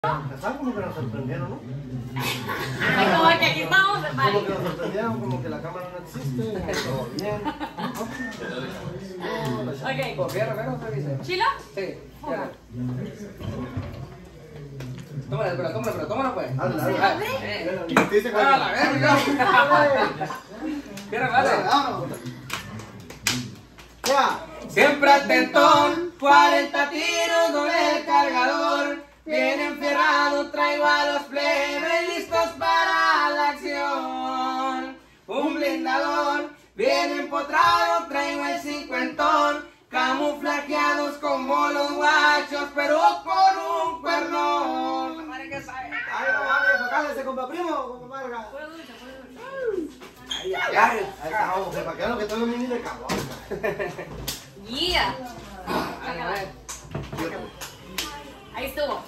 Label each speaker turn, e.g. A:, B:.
A: empezar como que nos sorprendieron, ¿no?
B: Ay, como que aquí estamos, vale.
A: Como que nos sorprendieron, como que la cámara no existe, todo bien.
B: Ok.
C: ¿Fierro, fierro, revise?
B: ¿Chilo?
C: Sí, fierro. Tómala, pues.
A: Dale.
C: ¡Ah, la verga! Fierro, vale.
A: Ya.
C: Siempre atentón, 40 tiros con el cargador. Bien enfierrado, traigo a los plebes listos para la acción. Un blindador, bien empotrado, traigo el cincuentón. Camuflajeados como los guachos, pero con un cuernón. Madre que sabe.
A: Ahí no vamos, cállense, compa primo, compa Marga.
B: Fue dulce.
A: Ahí está, vamos, para que vean lo que tengo en mini de cabrón.
B: Yeah.
C: A ver.
B: Ahí estuvo.